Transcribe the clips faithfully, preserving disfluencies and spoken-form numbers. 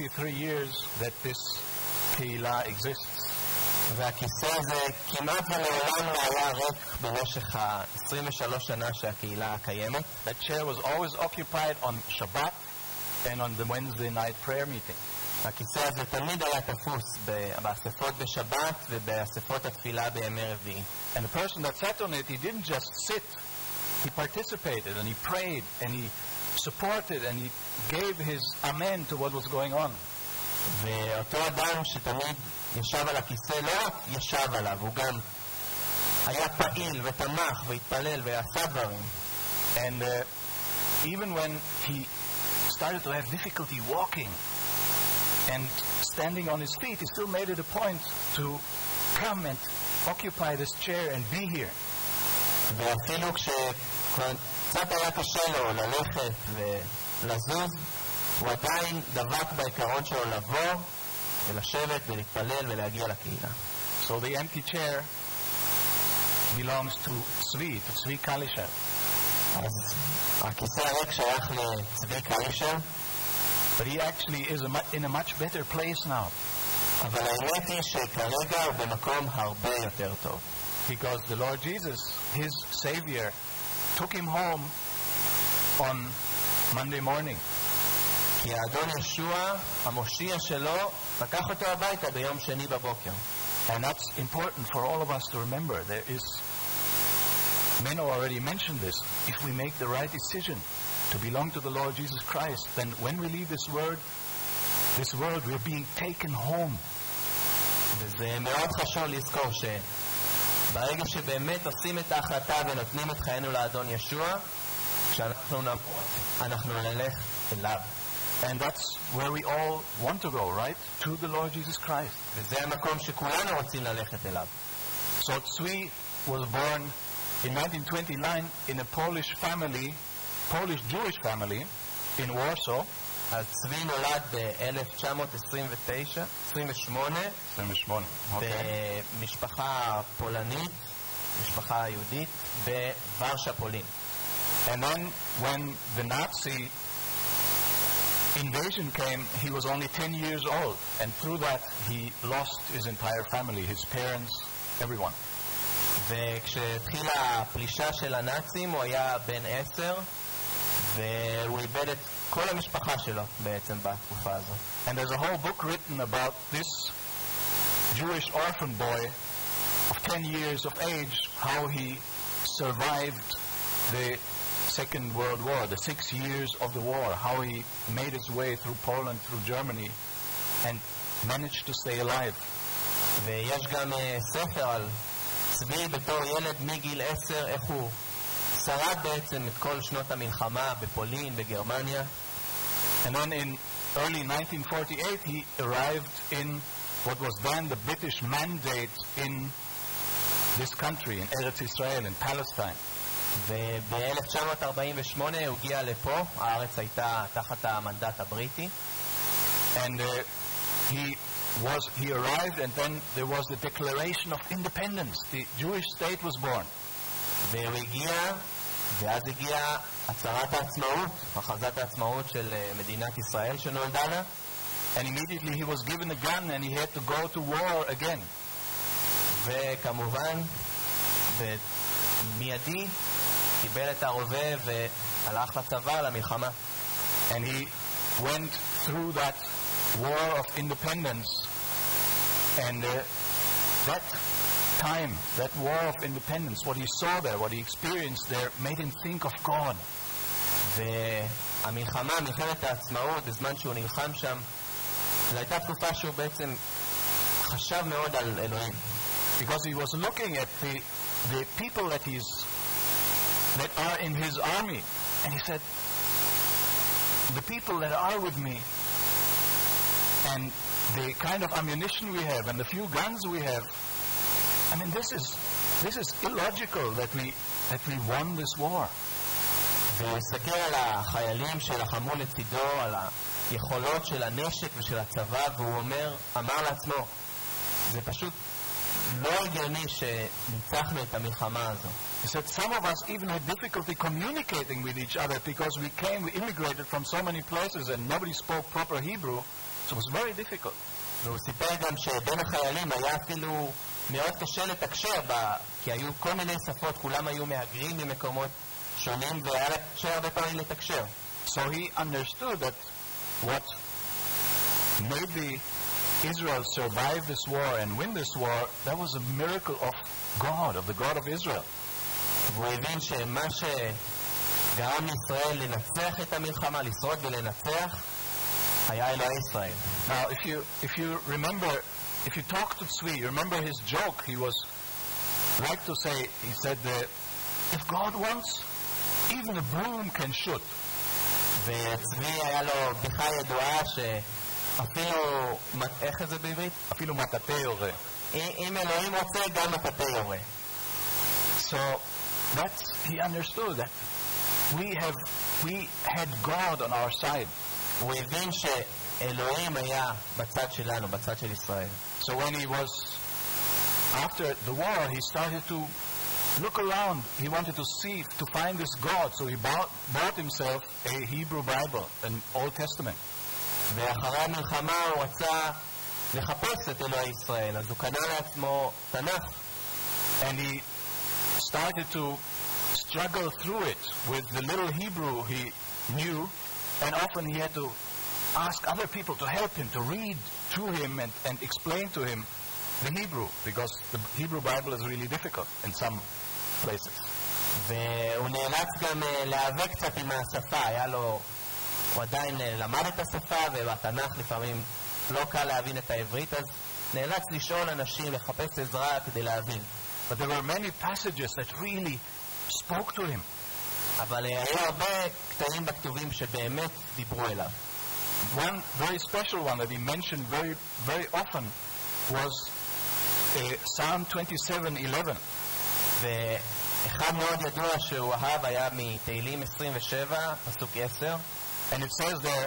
twenty-three years that this קהילה exists. והכיסא הזה כמעט ולעולם לא היה ריק במשך ה-עשרים ושלוש שנה שהקהילה קיימת. That chair was always occupied on Shabbat and on the Wednesday night prayer meeting. הכיסא הזה תמיד היה תפוס באספות בשבת ובאספות התפילה בימי רביעי. And the person that sat on it, he didn't just sit, he participated and he prayed and he supported and he gave his amen to what was going on. ואותו אדם שתמיד ישב על הכיסא לא רק ישב עליו, הוא גם היה פעיל ותמך והתפלל ועשה דברים. And uh, even when he started to have difficulty walking and standing on his feet, he still made it a point to come and occupy this chair and be here. ואפילו כשקצת היה קשה לו ללכת ולזוז, הוא עדיין דבק בעיקרון שלו לבוא ולשבת ולהתפלל ולהגיע לקהילה. So the empty chair belongs to Tzvi, to Tzvi Kalisher. אז הכיסא הריק שייך לצבי קלישר. But he actually is a mu- in a much better place now. אבל האמת היא שכרגע הוא במקום הרבה יותר טוב. Because the Lord Jesus, his Savior, took him home on Monday morning. כי האדון ישוע, המושיע שלו, לקח אותו הביתה ביום שני בבוקר. And that's important for all of us to remember. There is, Menno already mentioned this, if we make the right decision to belong to the Lord Jesus Christ, then when we leave this world, this world, we're being taken home. וזה מאוד חשוב לזכור שברגע שבאמת עושים את ההחלטה ונותנים את חיינו לאדון ישוע, כשאנחנו נמות, אנחנו נלך אליו. And that's where we all want to go, right? To the Lord Jesus Christ. וזה המקום שכולנו רוצים ללכת אליו. So Tzvi was born in nineteen twenty-nine in a Polish family, Polish Jewish family in Warsaw. אז צבי נולד ב-אלף תשע מאות עשרים ותשע, עשרים ושמונה, twenty-eight, okay. במשפחה פולנית, משפחה יהודית, בוורשה פולין. And then when the Nazi invasion came, he was only ten years old, and through that he lost his entire family, his parents, everyone. וכשהתחילה הפלישה של הנאצים הוא היה בן עשר, והוא איבד את כל המשפחה שלו בעצם בתקופה הזו. And there's a whole book written about this Jewish orphan boy of ten years of age, how he survived the Second World War, the six years of the war, how he made his way through Poland, through Germany, and managed to stay alive. ויש גם ספר על צבי בתור ילד מגיל עשר, איך הוא שרד בעצם את כל שנות המלחמה בפולין, בגרמניה. And then in early nineteen forty-eight he arrived in what was then the British mandate in this country, in Eretz Israel, in Palestine. וב-אלף תשע מאות ארבעים ושמונה הוא הגיע לפה, הארץ הייתה תחת המנדט הבריטי. And uh, he was he arrived, and then there was the Declaration of Independence. The Jewish state was born. והוא הגיע, ואז הגיעה הצהרת העצמאות, הכרזת העצמאות של מדינת ישראל שנולדה לה. And immediately he was given a gun and he had to go to war again. וכמובן, במיידי, קיבל את הרובה והלך לצבא, למלחמה. And he went through that war of independence, and uh, that time, that war of independence, what he saw there, what he experienced there, made him think of God. והמלחמה, מלחמת העצמאות, בזמן שהוא נלחם שם, זו הייתה תקופה שהוא בעצם חשב מאוד על אלוהים. Because he was looking at the, the people that he's that are in his army, and he said, the people that are with me, and the kind of ammunition we have, and the few guns we have, I mean, this is this is illogical that we that we won this war. והוא הסתכל על החיילים שלחמו לצידו, על היכולות של הנשק ושל הצבא, והוא אומר, אמר לעצמו, זה פשוט לא הגיוני שניצחנו את המלחמה הזו. He said some of us even had difficulty communicating with each other because we came, we immigrated from so many places and nobody spoke proper Hebrew. So it was very difficult. והוא סיפר גם שבין החיילים היה אפילו מאוד קשה לתקשר, בה, כי היו כל מיני שפות, כולם היו מהגרים ממקומות שונים, והיה קשה הרבה פעמים לתקשר. So he understood that what made the Israel survive this war and win this war, that was a miracle of God, of the God of Israel. והוא הבין שמה שגרם לישראל לנצח את המלחמה, לשרוד ולנצח, היה אלוהי ישראל. Now, if you if you remember, if you talk to Tzvi, you remember his joke. He was like to say, he said, uh, if God wants, even a broom can shoot. וצבי היה לו בדיחה ידועה שאפילו, איך זה בעברית? אפילו מטאטא יורה. אם אלוהים רוצה, גם מטאטא יורה. So that's, he understood that we have we had God on our side. הוא הבין שאלוהים היה בצד שלנו, בצד של ישראל. So when he was after the war, he started to look around. He wanted to see, to find this God. So he bought, bought himself a Hebrew Bible, an Old Testament. ואחרי המלחמה הוא רצה לחפש את אלוהי ישראל, אז הוא קנה לעצמו תנ"ך. And he started to struggle through it with the little Hebrew he knew, and often he had to ask other people to help him, to read to him and, and explain to him the Hebrew, because the Hebrew Bible is really difficult in some places. והוא נאלץ גם להיאבק קצת עם השפה, היה לו, הוא עדיין למד את השפה, ובתנ"ך לפעמים לא קל להבין את העברית, אז נאלץ לשאול אנשים, לחפש עזרה כדי להבין. But there were many passages that really spoke to him. אבל היו הרבה קטעים בכתובים שבאמת דיברו אליו. One very special one that he mentioned very, very often was uh, Psalm twenty-seven eleven. ואחד מאוד ידוע שהוא אהב היה מתהילים עשרים ושבע, פסוק עשר. And it says there,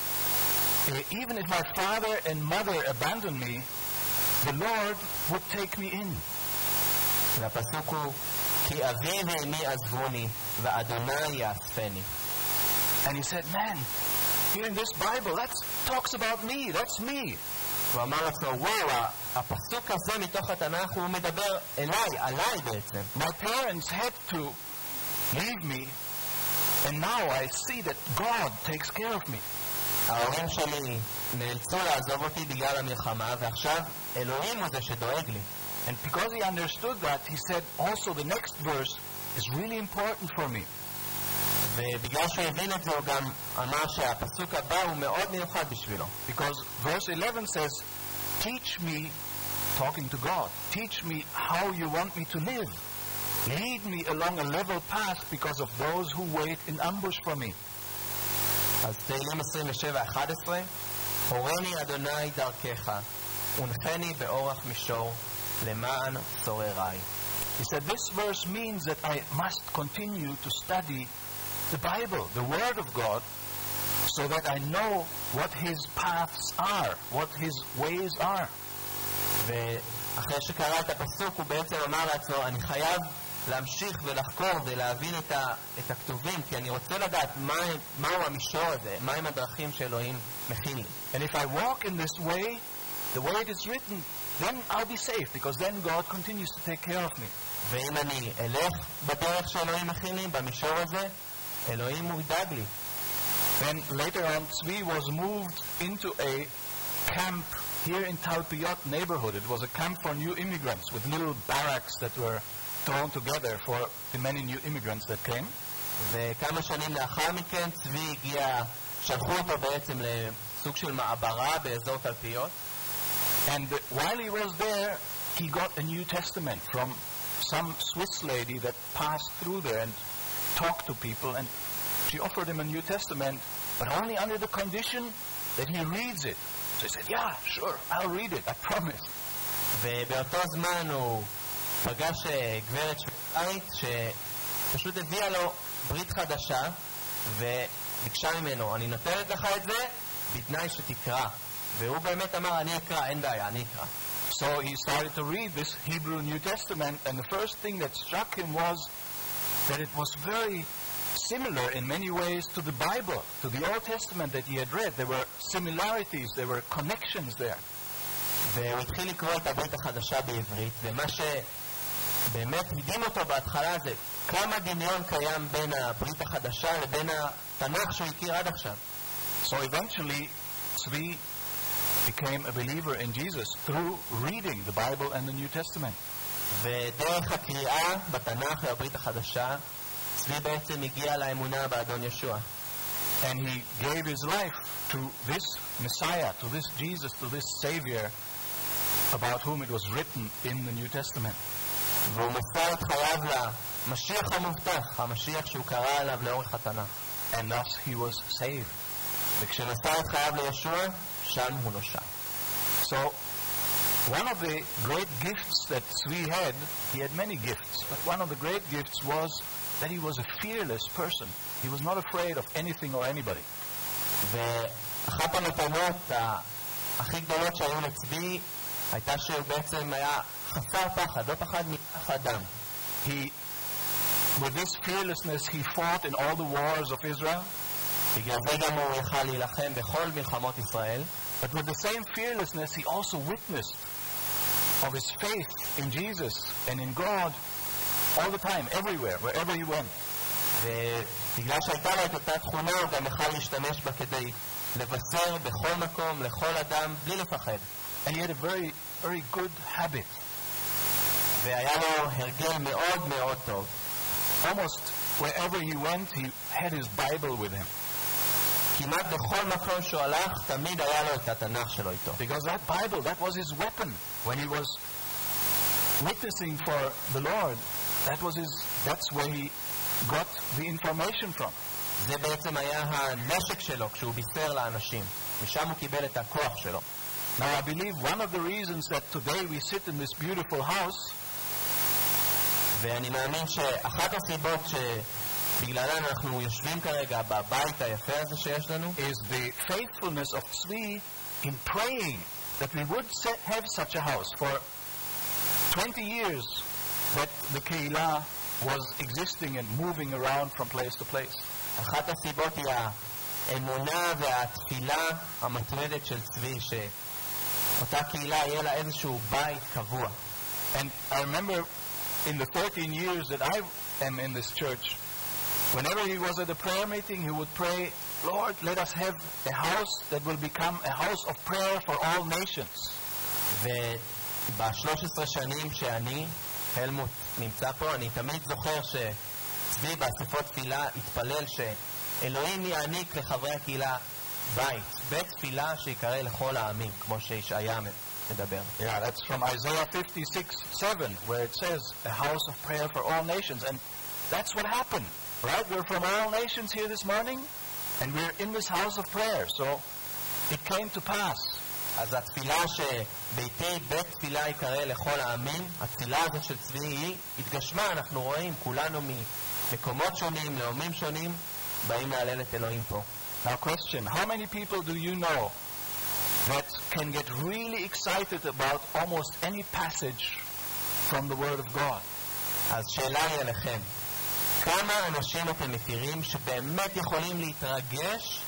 even if my father and mother abandon me, the Lord would take me in. והפסוק הוא, כי אבי ואמי עזבוני, ואדוני יאספני. And he said, man, here in this Bible, that talks about me, that's me. הוא אמר לעצמו, וואו, הפסוק הזה מתוך התנ"ך הוא מדבר אליי, עליי בעצם. My parents had to leave me, and now I see that God takes care of me. ההורים שלי נאלצו לעזוב אותי בגלל המלחמה, ועכשיו אלוהים הוא זה שדואג לי. And because he understood that, he said also the next verse is really important for me. ובגלל שהוא הבין את זה, הוא גם אמר שהפסוק הבא הוא מאוד מיוחד בשבילו. Because verse eleven says, teach me, talking to God, teach me how you want me to live. Lead me along a level path because of those who wait in ambush for me. אז תהילים עשרים ושבע אחת עשרה, הורני אדוני דרכך, ונחני באורח מישור, למען צורריי. He said this verse means that I must continue to study the Bible, the Word of God, so that I know what His paths are, what His ways are. ואחרי שקרא את הפסוק הוא בעצם אמר לעצמו, אני חייב להמשיך ולחקור ולהבין את, ה, את הכתובים, כי אני רוצה לדעת מה, מהו המישור הזה, מהם הדרכים שאלוהים מכין לי. And if I walk in this way, the way it is written, then I'll be safe, because then God continues to take care of me. ואם אני אלך בדרך שאלוהים מכין לי, במישור הזה, אלוהים הוא ידאג לי. Then later on, Tzvi was moved into a camp here in Talpiot neighborhood. It was a camp for new immigrants with little barracks that were thrown together for the many new immigrants that came. וכמה שנים לאחר מכן צבי הגיע, שלחו אותו בעצם לסוג של מעברה באזור תלפיות. And while he was there, he got a New Testament from some Swiss lady that passed through there and talked to people, and she offered him a New Testament, but only under the condition that he reads it. So he said, yeah, sure, I'll read it, I promise. ובאותו זמן הוא פגש גברת שוויצרית שפשוט הביאה לו ברית חדשה וביקשה ממנו, אני נותנת לך את זה בתנאי שתקרא. והוא באמת אמר, אני אקרא, אין בעיה, אני אקרא. So he started to read this Hebrew New Testament, and the first thing that struck him was that it was very similar in many ways to the Bible, to the Old Testament that he had read. There were similarities, there were connections there. והוא התחיל לקרוא את הברית החדשה בעברית, ומה שבאמת הדהים אותו בהתחלה זה כמה דמיון קיים בין הברית החדשה לבין התנ"ך שהוא הכיר עד עכשיו. So eventually, Tzvi became a believer in Jesus through reading the Bible and the New Testament. ודרך הקריאה בתנ"ך והברית החדשה, צבי בעצם הגיע לאמונה באדון ישוע. And he gave his life to this Messiah, to this Jesus, to this Savior, about whom it was written in the New Testament. והוא מסר את חייו למשיח המובטח, המשיח שהוא קרא עליו לאורך התנ"ך. And thus he was saved. וכשמסר את חייו לישוע, שם הוא נושע. So, one of the great gifts that Tzvi had, he had many gifts, but one of the great gifts was that he was a fearless person. He was not afraid of anything or anybody. ואחת המתנות הכי גדולות שהיו לצבי הייתה שהוא בעצם היה חסר פחד, לא פחד מאף אדם. He, with this fearlessness, he fought in all the wars of Israel. בגלל זה גם הוא יכל להילחם בכל מלחמות ישראל. But with the same fearlessness, he also witnessed of his faith in Jesus and in God all the time, everywhere, wherever he went. ובגלל שהייתה לו את אותה תכונה, הוא גם יכל להשתמש בה כדי לבשר בכל מקום, לכל אדם, בלי לפחד. And he had a very, very good habit. והיה לו הרגל מאוד מאוד טוב. Almost wherever he went, he had his Bible with him. כמעט בכל מקום שהוא הלך, תמיד היה לו את התנ"ך שלו איתו. Because that Bible, that was his weapon. When he was witnessing for the Lord, that was his, that's where he got the information from. זה בעצם היה הנשק שלו כשהוא בישר לאנשים. משם הוא קיבל את הכוח שלו. Now I believe one of the reasons that today we sit in this beautiful house ואני מאמין שאחת הסיבות שבגללן אנחנו יושבים כרגע בבית היפה הזה שיש לנו is the faithfulness of Tzvi in praying that we would set, have such a house. For twenty years that the Keilah was existing and moving around from place to place. אחת הסיבות היא האמונה והתפילה המתמדת של צבי שאותה קהילה יהיה לה איזשהו בית קבוע. And I remember in the thirteen years that I am in this church, whenever he was at a prayer meeting, he would pray, Lord, let us have a house that will become a house of prayer for all nations. וב-שלוש עשרה שנים שאני, הלמוט, נמצא פה, אני תמיד זוכר שצבי באספות תפילה התפלל שאלוהים יעניק לחברי הקהילה בית, בית תפילה שיקרא לכל העמים, כמו שישעיה מדבר. Yeah, that's from Isaiah fifty-six seven, where it says, a house of prayer for all nations. And that's what happened, right? We're from all nations here this morning, and we're in this house of prayer. So it came to pass. אז התפילה שביתי בית תפילה יקרא לכל העמים, התפילה הזאת של צבי היא התגשמה, אנחנו רואים, כולנו ממקומות שונים, לאומים שונים, באים להלל את אלוהים פה. Now question, how many people do you know that can get really excited about almost any passage from the Word of God? אז שאלה היא אליכם, כמה אנשים אתם מכירים שבאמת יכולים להתרגש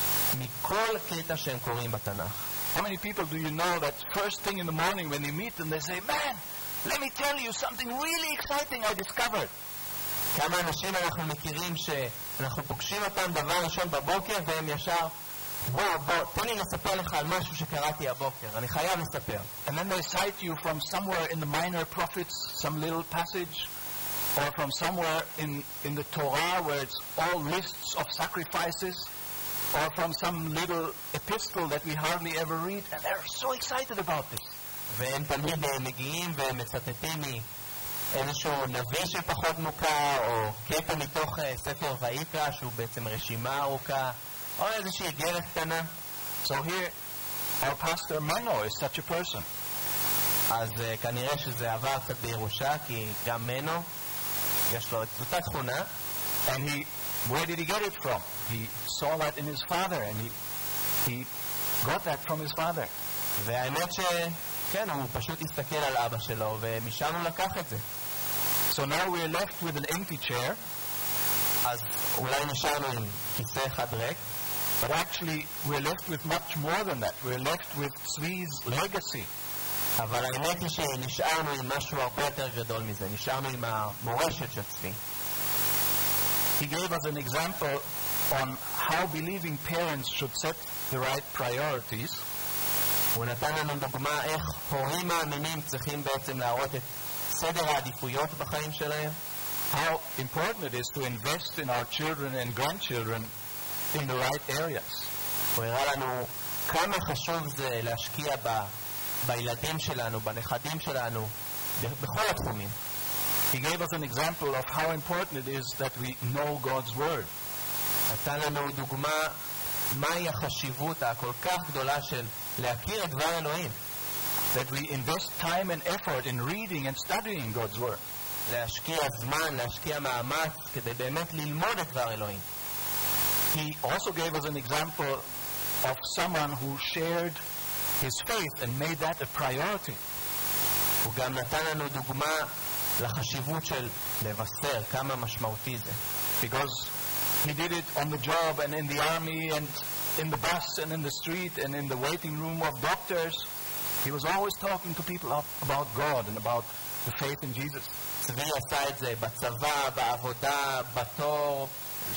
מכל קטע שהם קוראים בתנ"ך? How many people do you know that first thing in the morning when they meet them, they say, man, let me tell you something really exciting I discovered. כמה אנשים אנחנו מכירים שאנחנו פוגשים אותם דבר ראשון בבוקר והם ישר, בוא, בוא, תן לי לספר לך על משהו שקראתי הבוקר, אני חייב לספר. And then they cite you from somewhere in the minor prophets, some little passage, or from somewhere in, in the Torah where it's all lists of sacrifices, or from some little epistle that we hardly ever read, and they're so excited about this. והם תמיד מגיעים והם מצטטים מאיזשהו נביא שפחות מוכר, או קטע מתוך ספר ויקרא שהוא בעצם רשימה ארוכה, או איזושהי איגרת קטנה. So here, our pastor Menno is such a person. אז uh, כנראה שזה עבר קצת בירושה, כי גם מנו יש לו את אותה תכונה. And he, where did he get it from? He saw that in his father, and he, he got that from his father. והאמת שכן, הוא פשוט הסתכל על אבא שלו, ומשם הוא לקח את זה. So now we're left with an empty chair. אז אולי נשארנו עם כיסא אחד ריק, but actually we're left with much more than that. We're left with Tzvi's legacy. אבל האמת היא שנשארנו עם משהו הרבה יותר גדול מזה, נשארנו עם המורשת של צבי. He gave us an example on how believing parents should set the right priorities. הוא נתן לנו דוגמה איך הורים מאמינים צריכים בעצם להראות את סדר העדיפויות בחיים שלהם. How important it is to invest in our children and grandchildren in the right areas. הוא הראה לנו כמה חשוב זה להשקיע ב, בילדים שלנו, בנכדים שלנו, בכל התחומים. He gave us an example of how important it is that we know God's word. נתן לנו דוגמה מהי החשיבות הכל כך גדולה של להכיר את דבר אלוהים. That we invest time and effort in reading and studying God's word. להשקיע זמן, להשקיע מאמץ כדי באמת ללמוד את דבר אלוהים. He also gave us an example of someone who shared his faith and made that a priority. הוא גם נתן לנו דוגמה לחשיבות של לבשר, כמה משמעותי זה. Because he did it on the job and in the army and in the bus and in the street and in the waiting room of doctors. He was always talking to people about God and about the faith in Jesus. צבי עשה את זה בצבא, בעבודה, בתור,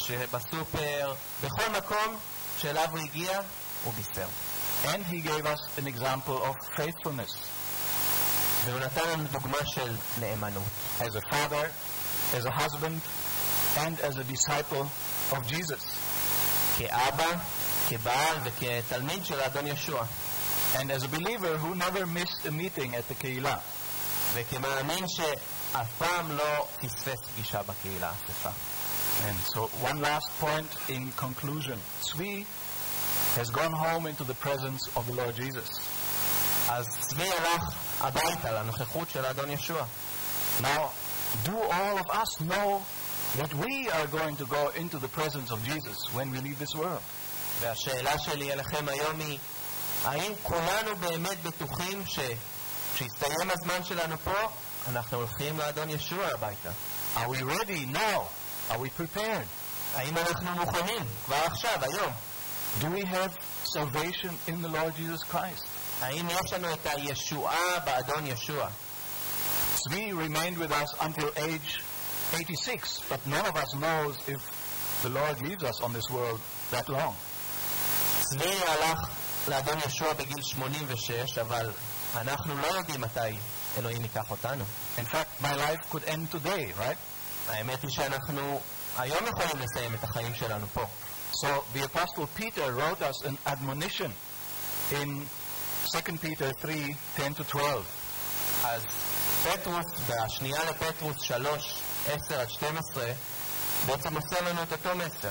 בסופר, בכל מקום שאליו הוא הגיע, הוא בישר. And he gave us an example of faithfulness. והוא נתן לנו דוגמה של נאמנות. As a father, as a husband, and as a disciple of Jesus. כאבא, כבעל וכתלמיד של האדון ישוע. And as a believer who never missed a meeting at the Keilah. וכמאמין שאף פעם לא פספס פגישה בקהילה, אספה. And so one last point in conclusion. Tzvi has gone home into the presence of the Lord Jesus. אז צבי הלך הביתה לנוכחות של האדון ישוע. Now, do all of us know that we are going to go into the presence of Jesus when we leave this world? והשאלה שלי אליכם היום היא, האם כולנו באמת בטוחים שכשיסתיים הזמן שלנו פה, אנחנו הולכים לאדון ישוע הביתה? Are we ready now? Are we prepared? האם אנחנו מוכנים כבר עכשיו, היום? Do we have salvation in the Lord Jesus Christ? האם יש לנו את הישועה באדון ישוע? Tzvi remained with us until age eighty-six, but none of us knows if the Lord leaves us on this world that long. צבי הלך לאדון ישוע בגיל שמונים ושש, אבל אנחנו לא יודעים מתי אלוהים ייקח אותנו. In fact, my life could end today, right? האמת היא שאנחנו היום יכולים לסיים את החיים שלנו פה. So the Apostle Peter wrote us an admonition in Second Peter three ten to twelve. אז פטרוס, בשנייה לפטרוס שלוש עשר עד שתים עשרה, בעצם עושה לנו את אותו מסר.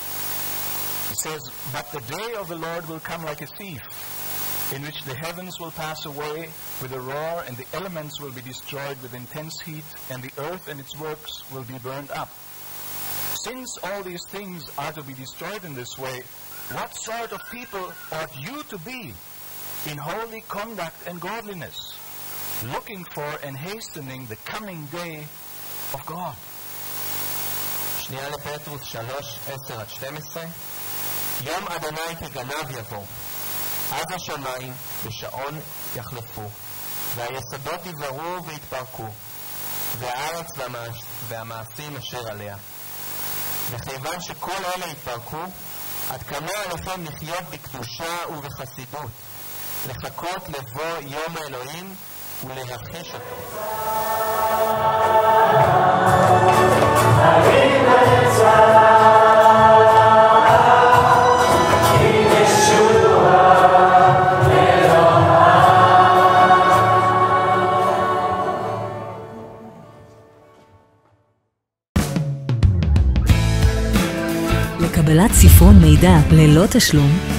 He says, but the day of the Lord will come like a thief, in which the heavens will pass away with a roar, and the elements will be destroyed with intense heat, and the earth and its works will be burned up. Since all these things are to be destroyed in this way, what sort of people ought you to be in holy conduct and godliness, looking for and hastening the coming day of God? שנייה לפטרוס שלוש עשר עד שתים עשרה. יום אדוני כגנב יבוא, אז השמיים בשעון יחלפו, והיסודות יברו ויתפרקו, והארץ והמעשים אשר עליה. וכיוון שכל אלה יתפרקו, עד כמה עליכם לחיות בקדושה ובחסידות, לחכות לבוא יום האלוהים ולהכחיש אותו. לקבלת ספרון מידע ללא תשלום,